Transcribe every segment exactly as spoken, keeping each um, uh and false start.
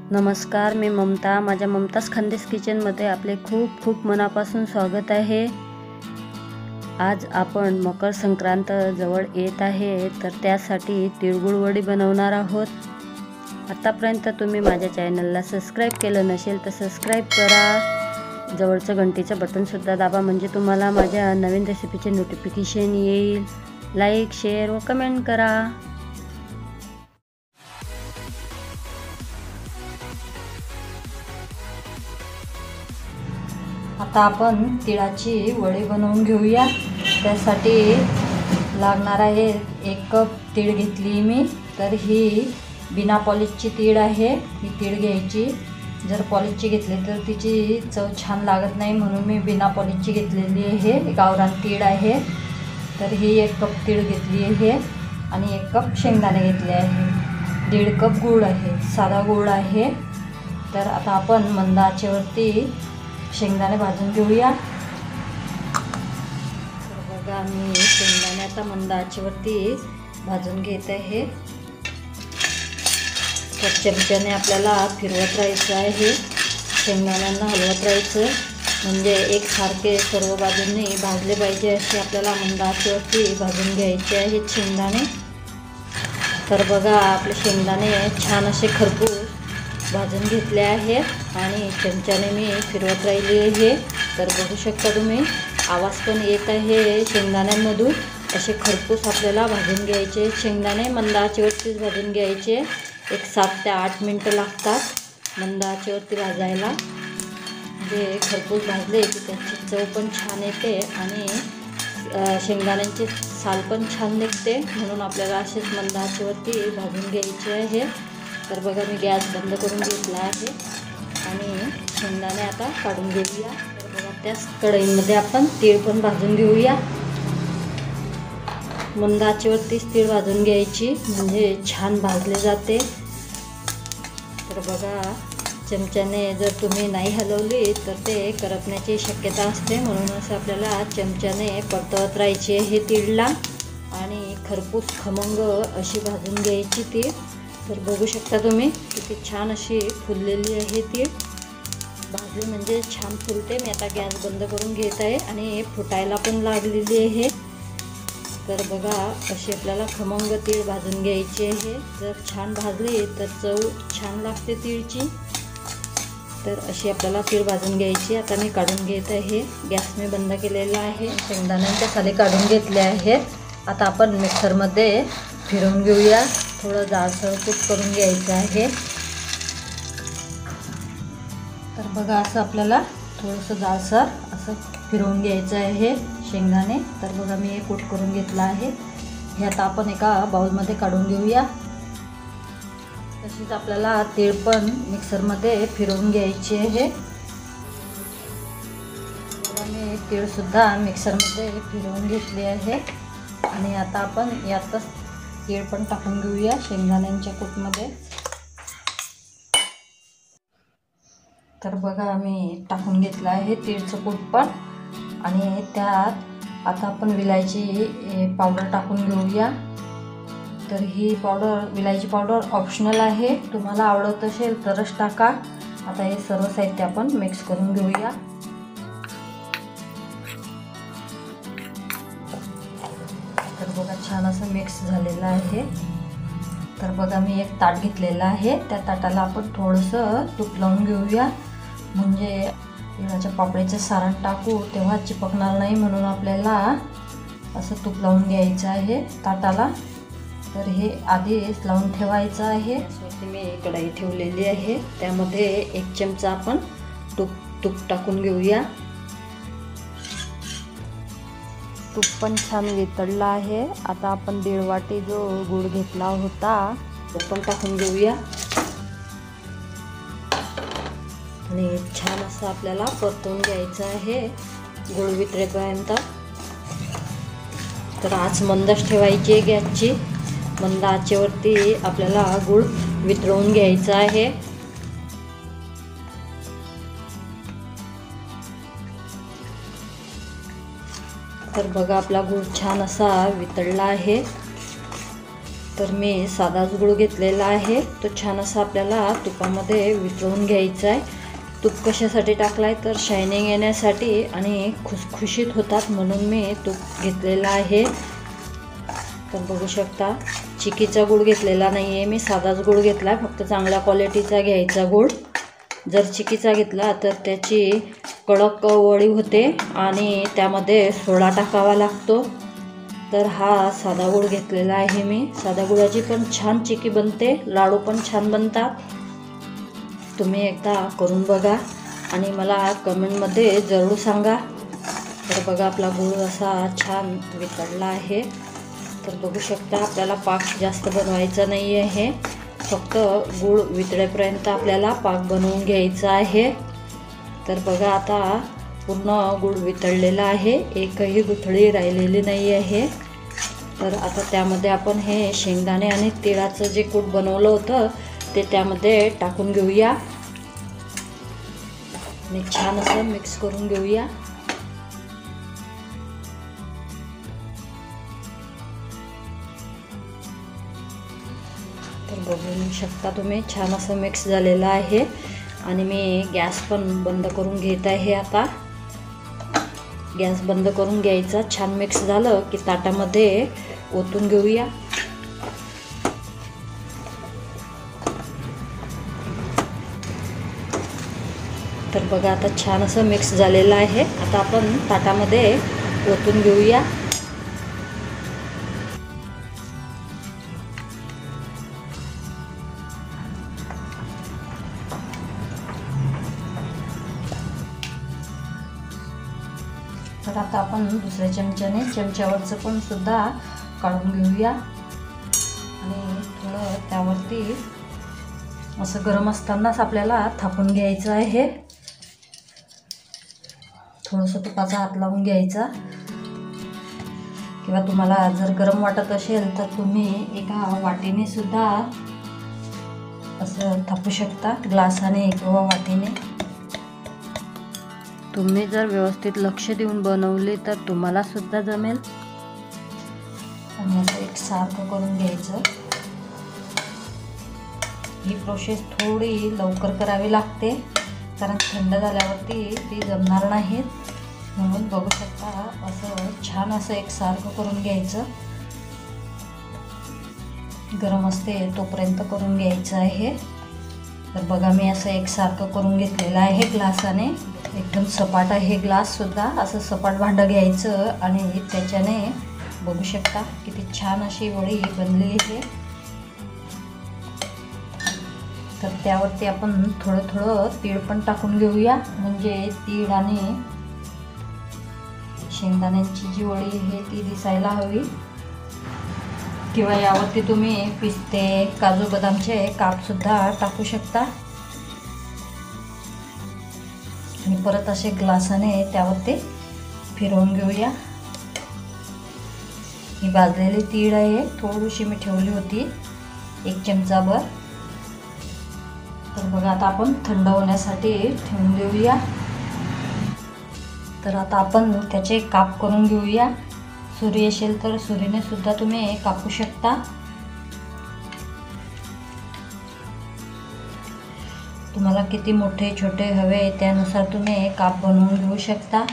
नमस्कार, मी ममता. माझ्या ममताज खानदेश किचनमध्ये आपले खूप खूप मनापासून स्वागत आहे. आज आपण मकर संक्रांत जवळ येत आहे, तर त्यासाठी तिळगुळ वडी बनवणार आहोत. आतापर्यंत तुम्ही माझ्या चॅनलला सबस्क्राईब केलं नसेल तर सबस्क्राईब करा. जवळचं घंटीचं बटनसुद्धा दाबा, म्हणजे तुम्हाला माझ्या नवीन रेसिपीचे नोटिफिकेशन येईल. लाईक, शेअर व कमेंट करा. आता आपण तिळाची वडी बनवून घेऊया. त्यासाठी लागणार आहे एक कप तीळ घेतली मी. तर ही बिना पॉलिशची तीळ आहे. ही तीळ घ्यायची. जर पॉलिशची घेतली तर तिची चव छान लागत नाही, म्हणून मी बिना पॉलिशची घेतलेली आहे. गावरान तीळ आहे. तर ही एक कप तीळ घेतली आहे आणि एक कप शेंगदाणे घेतले आहे. दीड कप गूळ आहे, साधा गूळ आहे. तर आता आपण मंद आचेवरती शेंगदाणे भाजून घेऊया. तर बघा, मी शेंगदाणे आता मंद आचेवरती भाजून घेत आहे. तर चमच्याने आपल्याला फिरवत राहायचं आहे. शेंगदाण्यांना हलवत राहायचं, म्हणजे एकसारखे सर्व बाजूंनी भाजले पाहिजे असे आपल्याला मंद आचेवरती भाजून घ्यायचे आहेत शेंगदाणे. तर बघा, आपले शेंगदाणे छान असे खरपूस भाजून घेतले आहेत आणि चमच्याने मी फिरवत राहिली आहे. तर बघू शकता तुम्ही, आवाज पण येत आहे शेंगदाण्यांमधून. असे खरपूस आपल्याला भाजून घ्यायचे. शेंगदाणे मंद आचेवरतीच भाजून घ्यायचे. एक सात ते आठ मिनटं लागतात मंद आचेवरती भाजायला. म्हणजे खरपूस भाजले की त्याची चव पण छान येते आणि शेंगदाण्यांची साल पण छान निघते, म्हणून आपल्याला असेच मंद आचेवरती भाजून घ्यायचे आहे. तर बघा, मी गॅस बंद करून घेतला आहे आणि शेंगदाणे आता काढून घेऊया. तर बघा, त्याच कढईमध्ये आपण तीळ पण भाजून घेऊया. मंद आचेवरतीच तीळ भाजून घ्यायची, म्हणजे छान भाजले जाते. तर बघा, चमच्याने जर तुम्ही नाही हलवली तर ते करपण्याची शक्यता असते, म्हणूनच आपल्याला चमच्याने परतवत राहायची हे तीळला आणि खरपूस खमंग अशी भाजून घ्यायची तीळ. तर बघू शकता तुम्ही, किती छान अशी फुललेली आहे तीळ. भाजली म्हणजे छान फुलते. मी आता गॅस बंद करून घेत आहे आणि फुटायला पण लागलेली आहे. तर बघा, अशी आपल्याला खमंग तीळ भाजून घ्यायची आहे. जर छान भाजली तर चव छान लागते तीळची. तर अशी आपल्याला तीळ भाजून घ्यायची. आता मी काढून घेत आहे. गॅस मी बंद केलेला आहे. शेंगदाण्यांच्या साली काढून घेतले आहेत. आता आपण मिक्सरमध्ये फिरवून घेऊया. थोडं जाडसर कूट करून घ्यायचं आहे. तर बघा, असं आपल्याला थोडंसं जाडसर असं फिरवून घ्यायचं आहे शेंगदाणे. तर बघा, मी हे कूट करून घेतलं आहे. हे आता आपण एका बाउलमध्ये काढून घेऊया. तशीच आपल्याला तीळ पण मिक्सरमध्ये फिरवून घ्यायची आहे. मी तीळसुद्धा मिक्सरमध्ये फिरवून घेतली आहे आणि आता आपण यातच तीळ पण टाकून घेऊया शेंगदाण्यांच्या कूटमध्ये. तर बघा, मी टाकून घेतलं आहे तीळचं कूट पण. आणि त्यात आता आपण विलायची पावडर टाकून घेऊया. तर ही पावडर, विलायची पावडर ऑप्शनल आहे. तुम्हाला आवडत असेल तरच टाका. आता हे सर्व साहित्य आपण मिक्स करून घेऊया. तर बघा, छान असं मिक्स झालेलं आहे. तर बघा, मी एक ताट घेतलेलं आहे. त्या ताटाला आपण थोडंसं तूप लावून घेऊया, म्हणजे तिळाच्या पापडीचं सारण टाकू तेव्हा चिपकणार नाही, म्हणून आपल्याला असं तूप लावून घ्यायचं आहे ताटाला. तर हे आधीच लावून ठेवायचं आहे. त्यासाठी मी कढई ठेवलेली आहे. त्यामध्ये एक चमचा आपण तूप तूप टाकून घेऊया. तूप पण छान वितळलं आहे. आता आपण दीड वाटी जो गूळ घेतला होता तो पण टाकून घेऊया आणि छान असं आपल्याला परतवून घ्यायचं आहे गूळ वितळेपर्यंत. तर आच मंदच ठेवायची आहे गॅसची. मंद आचेवरती आपल्याला गूळ वितळवून घ्यायचा आहे. तर बघा, आपला गूळ छान असा वितळला आहे. तर मी साधाच गूळ घेतलेला आहे, तो छान असा आपल्याला तुपामध्ये वितळून घ्यायचा आहे. तूप कशासाठी टाकला आहे तर शायनिंग येण्यासाठी आणि खुसखुशीत होतात म्हणून मी तूप घेतलेला आहे. तर बघू शकता चिकीचा गूळ घेतलेला नाही आहे मी, साधाच गूळ घेतला आहे. फक्त चांगल्या क्वालिटीचा घ्यायचा गूळ. जर चिकीचा घेतला तर त्याची कडक वळी होते आणि त्यामध्ये सोडा टाकावा लागतो. तर हा साधा गूळ घेतलेला आहे मी. साधा गुळाची पण छान चिकी बनते, लाडू पण छान बनतात. तुम्ही एकदा करून बघा आणि मला कमेंटमध्ये जरूर सांगा. तर बघा आपला गूळ असा छान वितळला आहे. तर बघू शकता आपल्याला पाक जास्त बनवायचा नाही आहे, फक्त गूळ वितळेपर्यंत आपल्याला पाक बनवून घ्यायचा आहे. तर बघा आता पूर्ण गूळ वितळलेला आहे, एकही गुठळी राहिलेली नाही आहे. तर आता त्यामध्ये आपण हे शेंगदाणे आणि तिळाचं जे कूट बनवलं होतं ते त्यामध्ये टाकून घेऊया आणि छान असं मिक्स करून घेऊया. तर बघू शकता तुम्ही छान असं मिक्स झालेलं आहे आणि मी गॅस पण बंद करून घेत आहे. आता गॅस बंद करून घ्यायचा. छान मिक्स झालं की ताटामध्ये ओतून घेऊया. तर बघा आता छान असं मिक्स झालेलं आहे. आता आपण ताटामध्ये ओतून घेऊया. तर आता आपण दुसऱ्या चमच्याने चमच्यावरचं पण सुद्धा काढून घेऊया आणि थोडं त्यावरती असं गरम असतानाच आपल्याला थापून घ्यायचं आहे. थोडंसं तुपाचा हात लावून घ्यायचा किंवा तुम्हाला जर गरम वाटत असेल तर तुम्ही एका वाटीने सुद्धा असं थापू शकता, ग्लासाने किंवा वाटीने. तुम्ही जर व्यवस्थित लक्ष देऊन बनवले तर तुम्हाला सुद्धा जमेल. आणि असं एक सारखं करून घ्यायचं. ही प्रोसेस थोडी लवकर करावी लागते कारण थंड झाल्यावरती ती जमणार नाहीत. म्हणून बघू शकता असं छान असं एक सारखं करून घ्यायचं. गरम असते तोपर्यंत करून घ्यायचं आहे. तर बघा मी असं एक सारखं करून घेतलेलं आहे ग्लासाने. एकदम सपाट आहे ग्लास सुद्धा. असं सपाट भांडं घ्यायचं आणि त्याच्याने बघू शकता किती छान अशी वडी बनली आहे. तर त्यावरती आपण थोडं थोडं तीळ पण टाकून घेऊया, म्हणजे तीळ आणि शेंगदाण्यांची जी वडी आहे ती दिसायला हवी. किंवा यावरती तुम्ही पिस्ते, काजू बदामचे काप सुद्धा टाकू शकता. आणि परत असे ग्लासाने त्यावरती फिरवून घेऊया. ही भाजलेली तीळ आहे, थोडीशी मी ठेवली होती एक चमचाभर. तर बघा आता आपण थंड होण्यासाठी ठेवून देऊया. तर आता आपण त्याचे काप करून घेऊया. सुरी असेल तर सुरीने सुद्धा तुम्ही कापू शकता. तुम्हाला किती मोठे छोटे हवे त्यानुसार तुम्ही काप बनवून घेऊ शकता.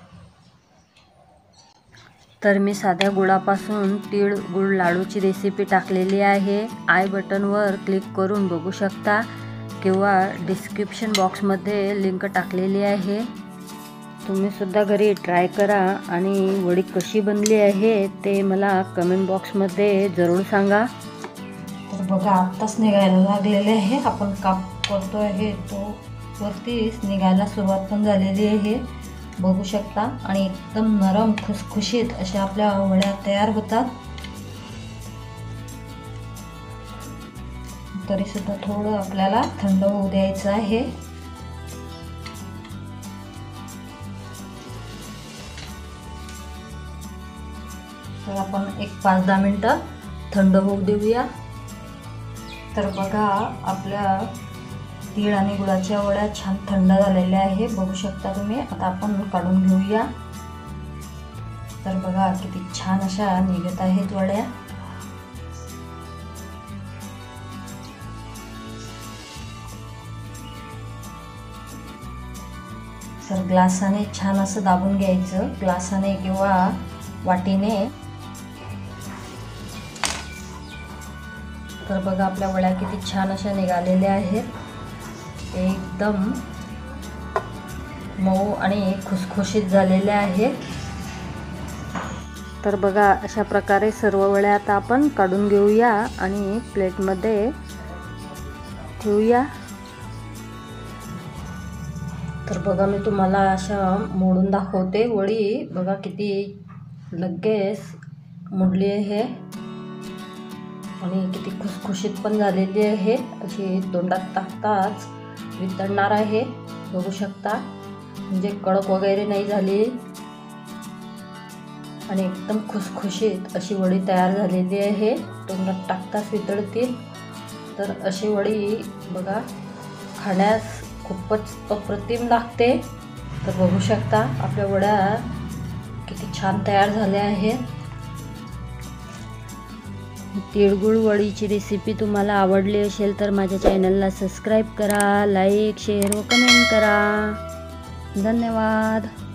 तर मी साध्या गुळापासून तीळ गुळ लाडूची रेसिपी टाकलेली आहे. आय बटनवर क्लिक करून बघू शकता किंवा डिस्क्रिप्शन बॉक्समध्ये लिंक टाकलेली आहे. तुम्ही सुद्धा घरी ट्राय करा आणि वडी कशी बनली आहे ते मला कमेंट बॉक्समध्ये जरूर सांगा. तर बघा आत्ताच निघायला लागलेले आहे. आपण काप करतो आहे तो वरतीच निघायला सुरुवात पण झालेली आहे, बघू शकता. आणि एकदम नरम खुसखुशीत अशा आपल्या वड्या तयार होतात. तरी सुद्धा थोडं आपल्याला थंड होऊ द्यायचं आहे. तर आपण एक पाच दहा मिनटं थंड होऊ देऊया. तर बघा आपल्या तीळ आणि गुळाच्या वड्या छान थंड झालेल्या आहे, बघू शकता तुम्ही. आता आपण काढून घेऊया. तर बघा किती छान अशा निघत आहेत वड्या. तर ग्लासाने छान असं दाबून घ्यायचं, ग्लासाने किंवा वाटीने। तर बघा आपल्या वड्या किती छान अशा निघालेल्या आहेत, एकदम मऊ आणि खुसखुशीत झालेल्या आहेत। तर बघा अशा प्रकारे सर्व वड्या आता आपण काढून घेऊया आणि प्लेटमध्ये ठेवूया। तर बघा मी तुम्हाला अशा मोडून दाखवते वडी, बघा किती लगेच मोडली आहे आणि किती खुसखुशीत पण झालेली आहे, अशी तोंडात टाकताच वितळणार आहे, बघू शकता। म्हणजे कडक वगैरे नाही झाली आणि एकदम खुसखुशीत अशी वडी तयार झालेली आहे, तोंडात टाकताच वितळतील। तर अशी वडी बघा खाण्यास खूपच अप्रतिम लागते। तर बघू शकता आपल्या वड्या किती छान तयार झाल्या आहेत। तिळगुळ वडीची रेसिपी तुम्हाला आवडली असेल तर माझ्या चॅनलला सबस्क्राईब करा, लाईक शेअर व कमेंट करा। धन्यवाद।